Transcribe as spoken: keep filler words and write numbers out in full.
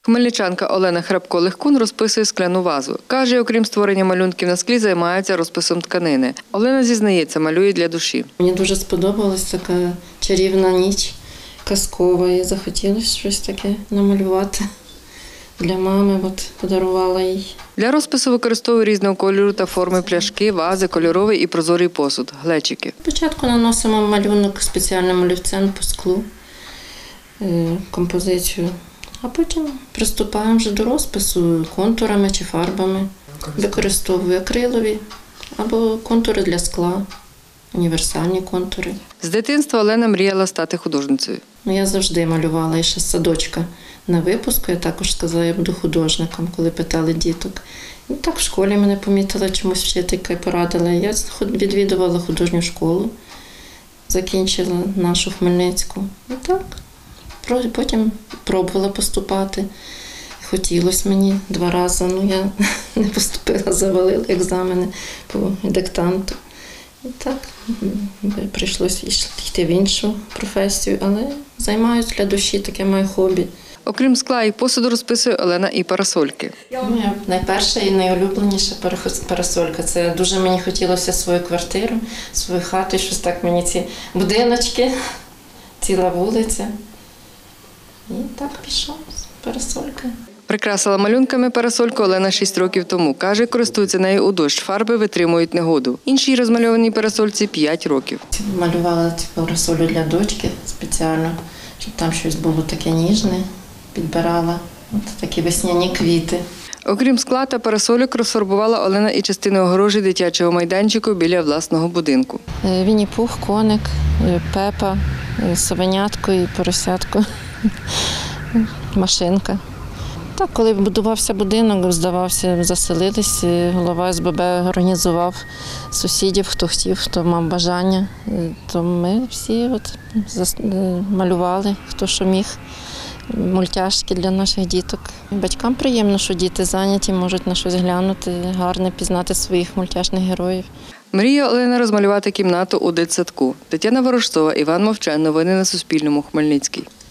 Хмельничанка Олена Храпко-Легкун розписує скляну вазу. Каже, окрім створення малюнків на склі, займається розписом тканини. Олена зізнається, малює для душі. Мені дуже сподобалась така чарівна ніч, казкова, і захотілося щось таке намалювати. Для мами от, подарувала їй. Для розпису використовує різного кольору та форми пляшки, вази, кольоровий і прозорий посуд, глечики. Спочатку наносимо малюнок спеціальним олівцем по склу, композицію, а потім приступаємо вже до розпису контурами чи фарбами. Використовую акрилові або контури для скла, універсальні контури. З дитинства Олена мріяла стати художницею. Я завжди малювала, і ще з садочка на випуску. Я також сказала, я буду художником, коли питали діток. І так в школі мене помітила, чомусь вчителька порадила. Я відвідувала художню школу, закінчила нашу Хмельницьку. І так, потім пробувала поступати. Хотілося мені два рази, ну я не поступила, завалила екзамени по диктанту. І так, прийшлося йти в іншу професію, але займаюся для душі, таке моє хобі. Окрім скла і посуду розписує Олена і парасольки. Моя найперша і найулюбленіша парасолька. Це дуже мені хотілося свою квартиру, свою хату, і щось так мені ці будиночки, ціла вулиця. І так пішов з парасолькою. Прикрасила малюнками парасольку Олена шість років тому. Каже, користується нею у дощ, фарби витримують негоду. Іншій розмальованій парасольці п'ять років. Малювала парасолю для дочки спеціально, щоб там щось було таке ніжне, підбирала. От такі весняні квіти. Окрім скла та парасольок, розфарбувала Олена і частину огорожі дитячого майданчику біля власного будинку. Вінні-Пух, коник, Пепа, совенятко і поросятко, машинка. Так, коли будувався будинок, здавався, заселилися, голова ес бе бе організував сусідів, хто хотів, хто мав бажання. То ми всі от малювали, хто що міг, мультяшки для наших діток. Батькам приємно, що діти зайняті, можуть на щось глянути, гарно пізнати своїх мультяшних героїв. Мріє Олена розмалювати кімнату у дитсадку. Тетяна Ворожцова, Іван Мовчан. Новини на Суспільному. Хмельницький.